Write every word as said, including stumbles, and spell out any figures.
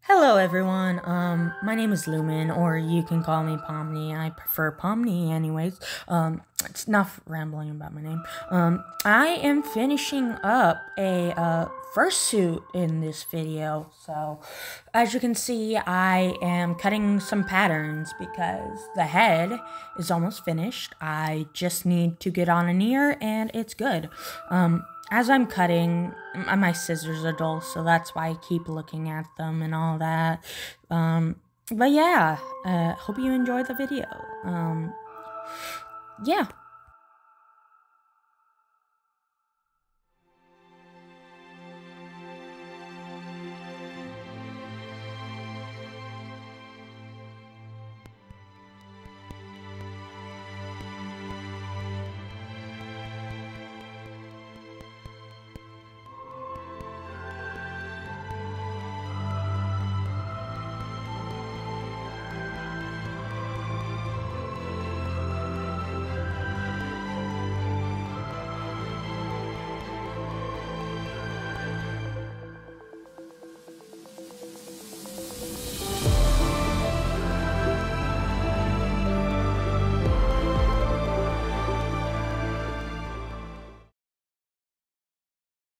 Hello everyone, um, my name is Lumen, or you can call me Pomni. I prefer Pomni anyways. Um, it's enough rambling about my name. Um, I am finishing up a, uh, fursuit in this video. So, as you can see, I am cutting some patterns because the head is almost finished. I just need to get on an ear and it's good. Um, As I'm cutting, my scissors are dull, so that's why I keep looking at them and all that. Um, but yeah, uh, hope you enjoy the video. Um, yeah.